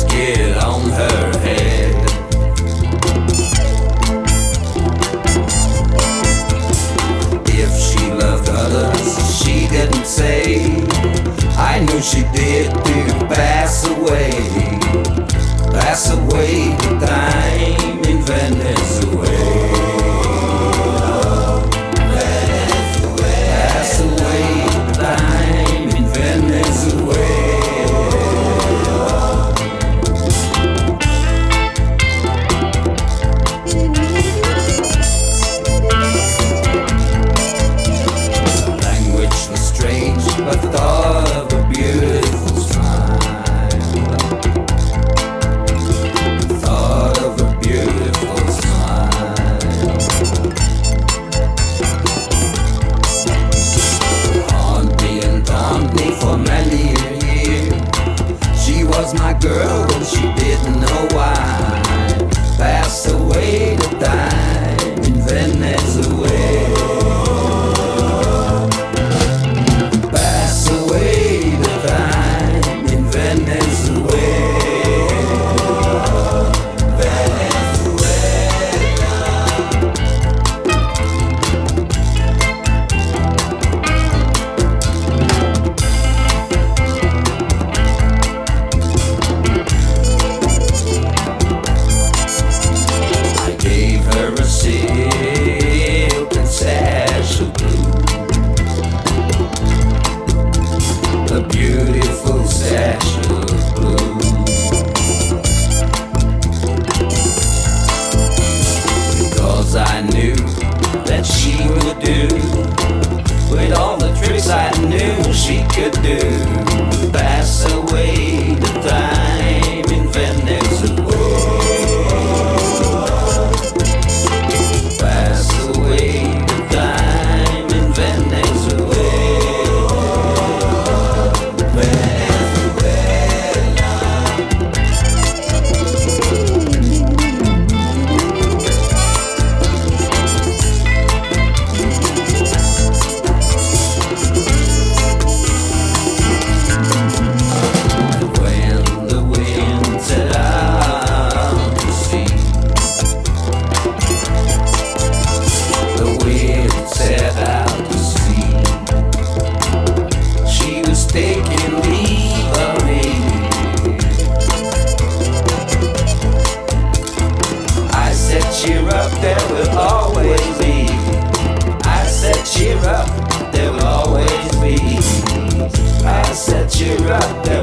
casket on her head. If she loved others, she didn't say. I knew she did to pass away the time in Venezuela. Pass away the time in Venezuela. The language was strange, but thought of a beautiful smile. Thought of a beautiful smile. Haunt me and taunt me for many a year. She was my girl and she didn't know why. Passed away the time in Venezuela. Pass away the time in Venezuela. I gave her a silk and sash of blue, a beautiful sash of blue. Because I knew that she would do with all the tricks I knew she could do. Pass away the time in Venezuela. Pass away the time in Venezuela. When the wind set out to sea, the wind set out to sea, she was taking leave of me. I said, cheer up, there will always be. I said, cheer up, there will always be. I said, cheer up, there